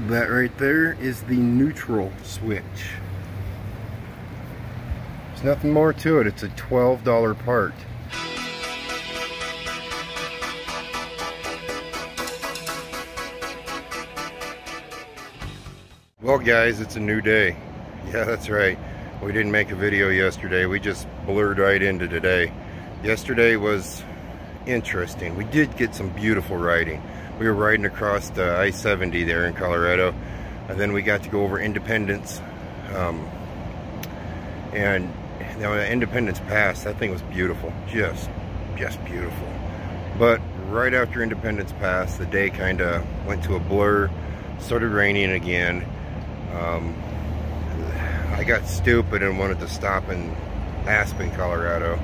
That right there is the neutral switch. There's nothing more to it. It's a $12 part. Well guys, it's a new day. Yeah, that's right. We didn't make a video yesterday. We just blurred right into today. Yesterday was interesting. We did get some beautiful riding. We were riding across the I-70 there in Colorado, and then we got to go over Independence. And you know, Independence Pass, that thing was beautiful. Just beautiful. But right after Independence Pass, the day kind of went to a blur. Started raining again. I got stupid and wanted to stop in Aspen, Colorado.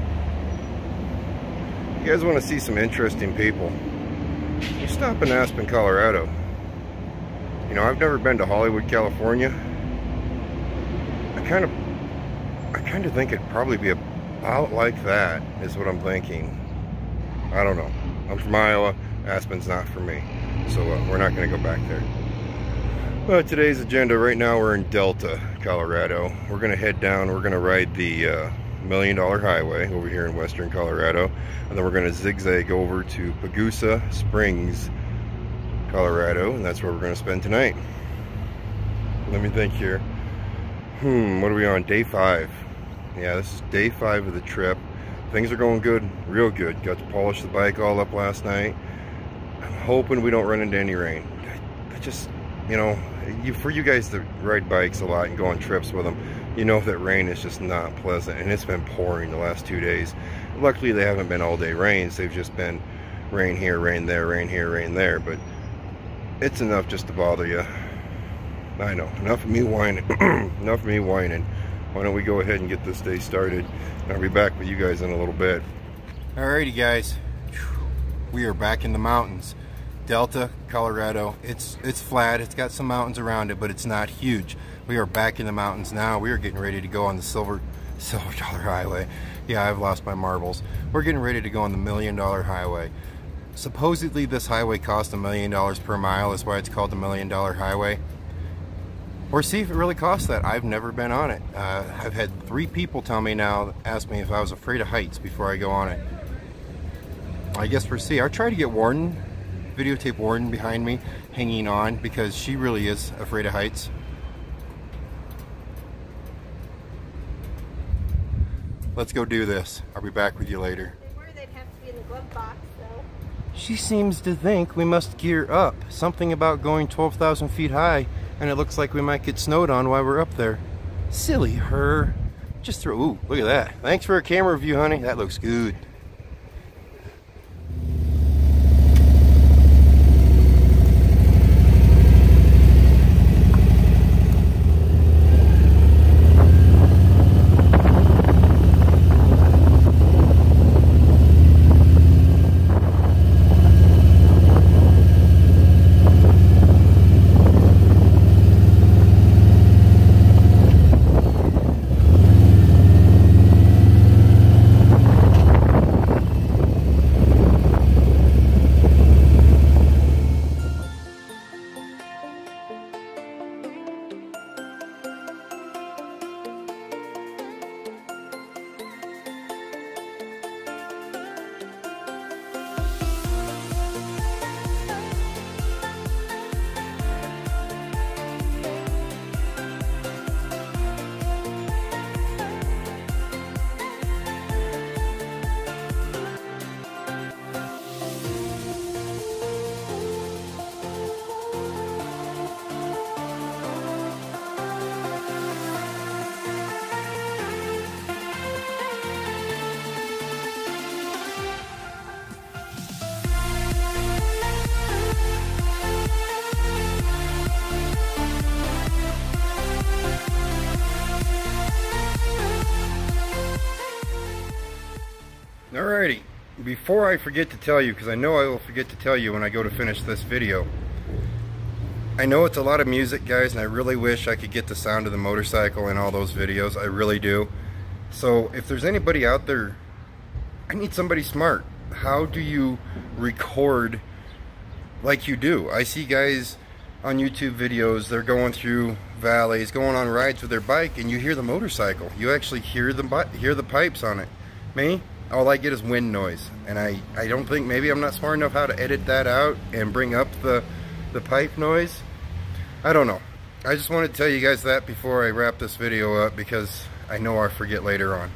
You guys want to see some interesting people? You stop in Aspen, Colorado. You know, I've never been to Hollywood, California. I kind of think it'd probably be about like that, is what I'm thinking. I don't know. I'm from Iowa. Aspen's not for me. So we're not going to go back there. Well, today's agenda, right now we're in Delta, Colorado. We're going to head down, we're going to ride the $1 Million Highway over here in western Colorado. And then we're going to zigzag over to Pagosa Springs, Colorado. And that's where we're going to spend tonight. Let me think here. What are we on? Day 5. Yeah, this is day 5 of the trip. Things are going good, real good. Got to polish the bike all up last night. I'm hoping we don't run into any rain. I just, you know, for you guys that ride bikes a lot and go on trips with them, you know that rain is just not pleasant, and it's been pouring the last 2 days. Luckily they haven't been all day rains. They've just been rain here, rain there, rain here, rain there, but it's enough just to bother you. I know, enough of me whining. Enough of me whining. Why don't we go ahead and get this day started, and I'll be back with you guys in a little bit. Alrighty guys, we are back in the mountains. Delta, Colorado. It's flat. It's got some mountains around it, but it's not huge. We are back in the mountains now. We are getting ready to go on the Silver Dollar Highway. Yeah, I've lost my marbles. We're getting ready to go on the $1 Million Highway. Supposedly this highway costs $1 million per mile. That's why it's called the $1 Million Highway. Or see if it really costs that. I've never been on it. I've had 3 people tell me now, ask me if I was afraid of heights before I go on it. I guess we'll see. I try to get Warden, videotape Warden behind me, hanging on, because she really is afraid of heights. Let's go do this. I'll be back with you later. They'd have to be in the glove box, though. She seems to think we must gear up. Something about going 12,000 feet high, and it looks like we might get snowed on while we're up there. Silly her. Just throw, ooh, look at that. Thanks for a camera view, honey. That looks good. Alrighty, before I forget to tell you, because I know I will forget to tell you when I go to finish this video, I know it's a lot of music, guys, and I really wish I could get the sound of the motorcycle in all those videos. I really do. So if there's anybody out there, I need somebody smart. How do you record like you do? I see guys on YouTube videos, they're going through valleys, going on rides with their bike, and you hear the motorcycle. You actually hear the pipes on it. Me, all I get is wind noise, and I don't think, maybe I'm not smart enough how to edit that out and bring up the pipe noise. I don't know. I just wanted to tell you guys that before I wrap this video up, because I know I'll forget later on.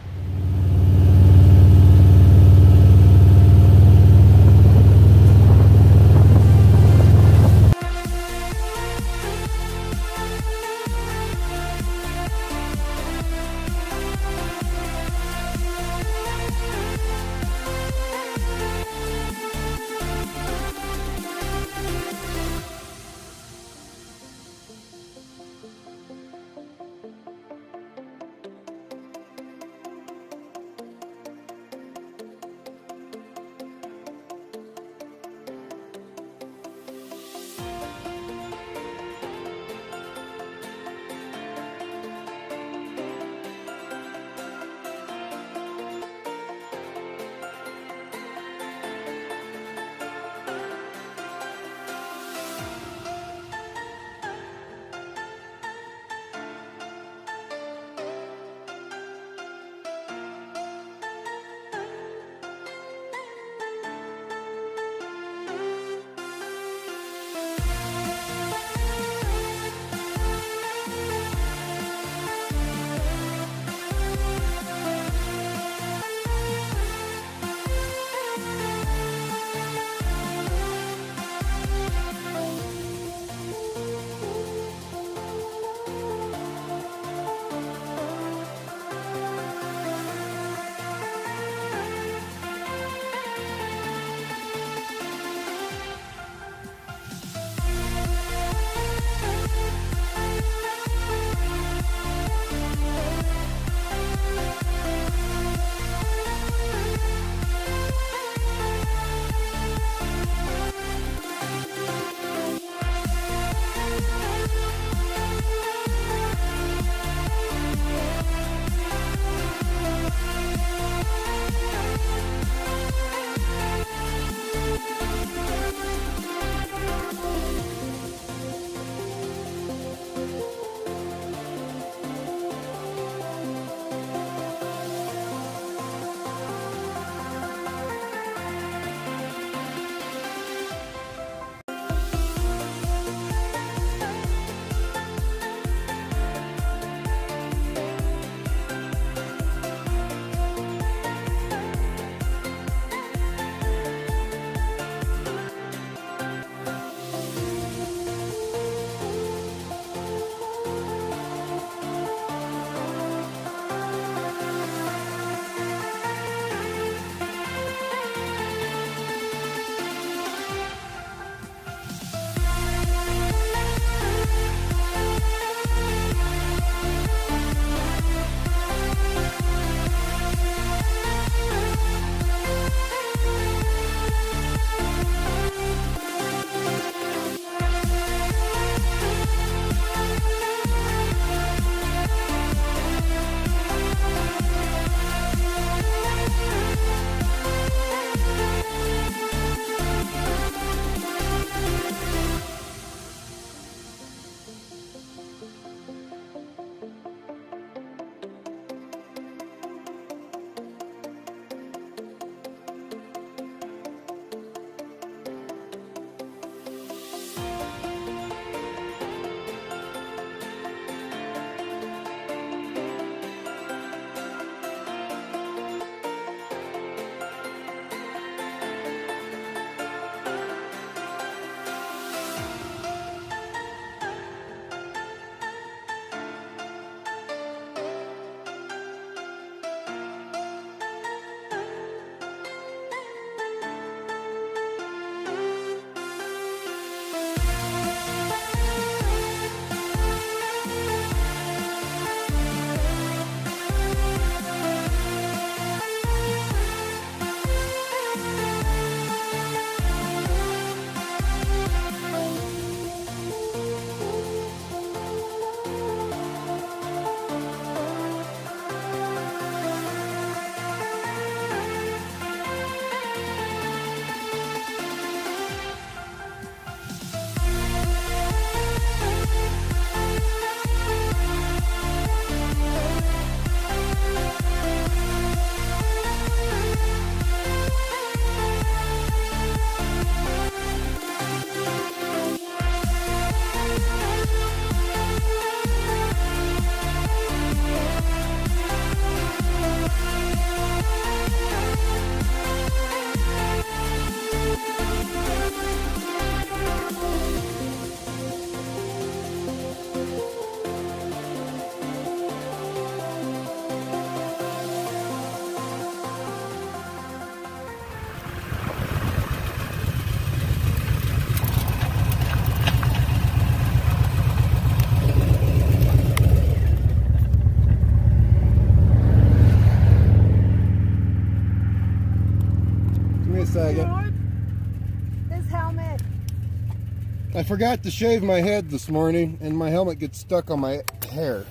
forgot to shave my head this morning and my helmet gets stuck on my hair.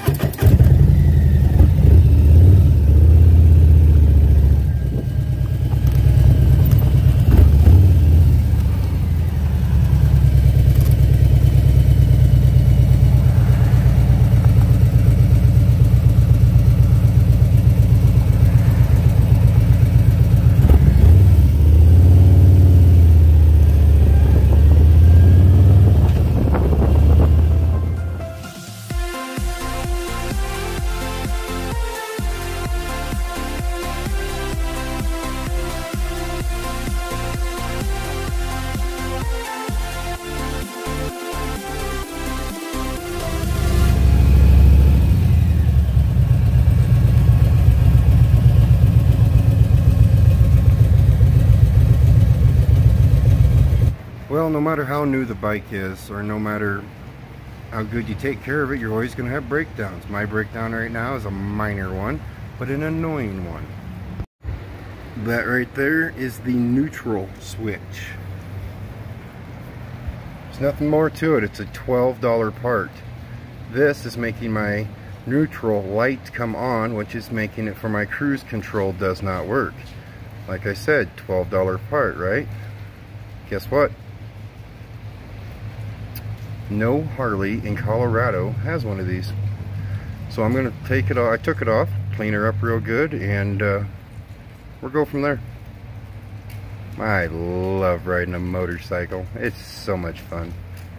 Well, no matter how new the bike is, or no matter how good you take care of it, you're always going to have breakdowns. My breakdown right now is a minor one, but an annoying one. That right there is the neutral switch. There's nothing more to it. It's a $12 part. This is making my neutral light come on, which is making it for my cruise control does not work. Like I said, $12 part, right? Guess what? No Harley in Colorado has one of these. So I'm going to take it off. I took it off, clean her up real good, and we'll go from there. I love riding a motorcycle. It's so much fun.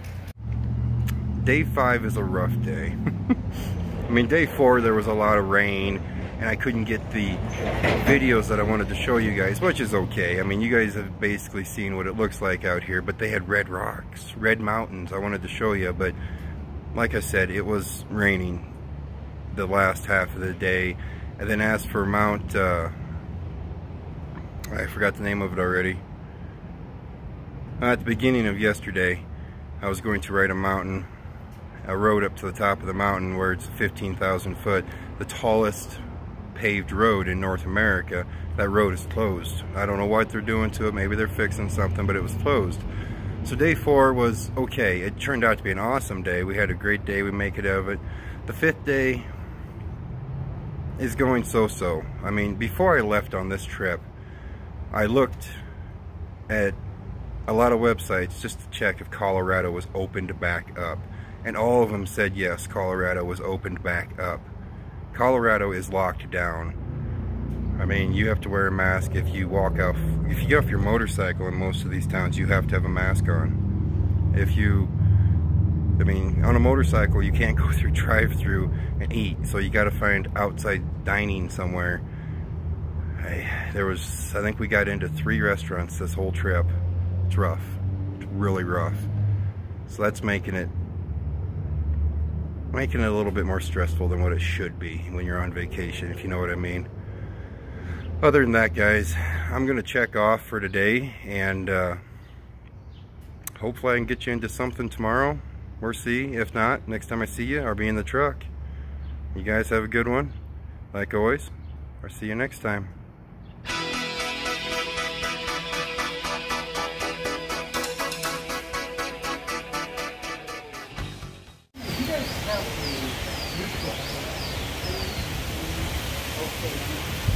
Day 5 is a rough day. I mean, day 4 there was a lot of rain and I couldn't get the videos that I wanted to show you guys, which is okay. I mean, you guys have basically seen what it looks like out here, but they had red rocks, red mountains I wanted to show you, but like I said, it was raining the last half of the day. And then as for Mount, I forgot the name of it already. At the beginning of yesterday, I was going to ride a road up to the top of the mountain where it's 15,000 foot, the tallest paved road in North America. That road is closed. I don't know what they're doing to it. Maybe they're fixing something, but it was closed. So day 4 was okay. It turned out to be an awesome day. We had a great day. We make it of it. The 5th day is going so-so. I mean, before I left on this trip, I looked at a lot of websites just to check if Colorado was opened back up. And all of them said yes, Colorado was opened back up. Colorado is locked down. I mean, you have to wear a mask if you walk off. If you get off your motorcycle in most of these towns, you have to have a mask on. I mean, on a motorcycle, you can't go through drive-through and eat, so you got to find outside dining somewhere. I think we got into 3 restaurants this whole trip. It's rough. It's really rough. So that's making it a little bit more stressful than what it should be when you're on vacation, if you know what I mean. Other than that, guys, I'm gonna check off for today, and hopefully I can get you into something tomorrow. We'll see. If not, next time I see you, I'll be in the truck. You guys have a good one. Like always, I'll see you next time. Okay.